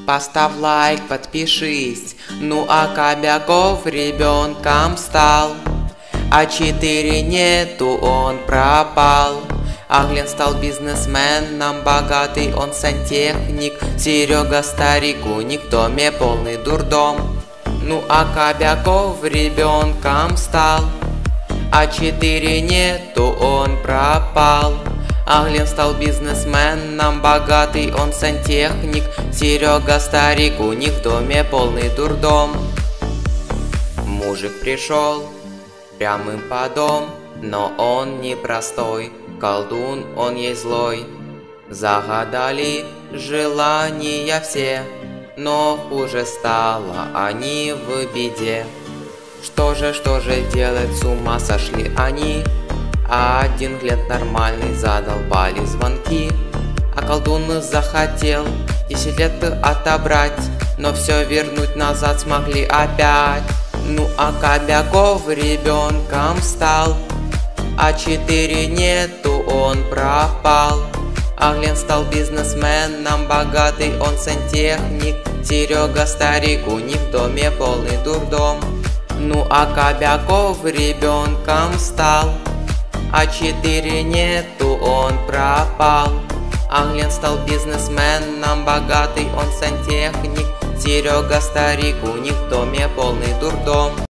поставь лайк, подпишись. Ну а Кобяков ребенком стал, а 4 нету, он пропал. А Глен стал бизнесменом, богатый он сантехник. Серега старик, у них в доме полный дурдом. Ну а Кобяков ребенком стал, а 4 нету, он пропал. А Глен стал бизнесменом, богатый он сантехник. Серега старик, у них в доме полный дурдом. Мужик пришел прямым по дом, но он не простой, колдун он есть злой. Загадали желания все, но хуже стало, они в беде. Что же делать, с ума сошли они? А один Глен нормальный, задолбали звонки. А колдун захотел 10 лет отобрать, но все вернуть назад смогли опять. Ну а Кобяков ребенком стал, а 4 нету, он пропал. А Глен стал бизнесменом, богатый он сантехник. Серега старик, у них в доме полный дурдом. Ну а Кобяков ребенком стал, а 4 нету, он пропал. А Глен стал бизнесменом, богатый он сантехник. Серега старик, у них в доме полный дурдом.